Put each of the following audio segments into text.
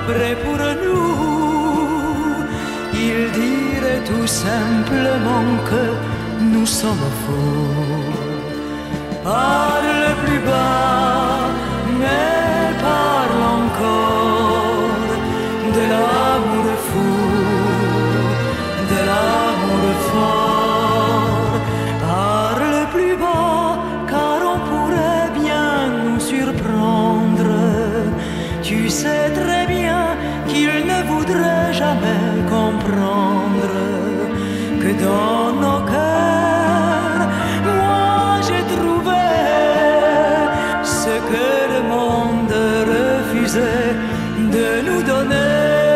près pour nous. Il dirait tout simplement que nous sommes faux. Parle plus bas, mais parle encore de l'amour fou, de l'amour fort. Parle plus bas, car on pourrait bien nous surprendre. Tu sais très bien qu'il ne voudrait jamais comprendre que dans nos cœurs, moi j'ai trouvé ce que le monde refusait de nous donner.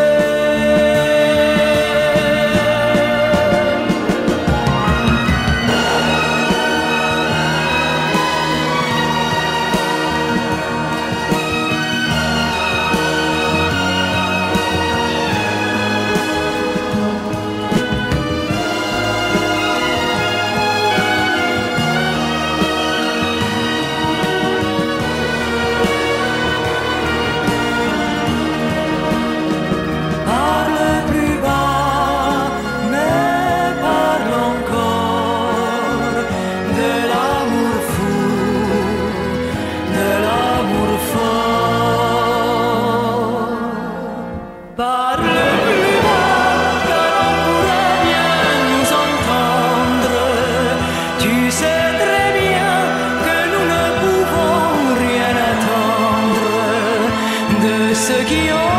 Parle plus bas, car on pourrait bien nous entendre. Tu sais très bien que nous ne pouvons rien attendre de ceux qui ont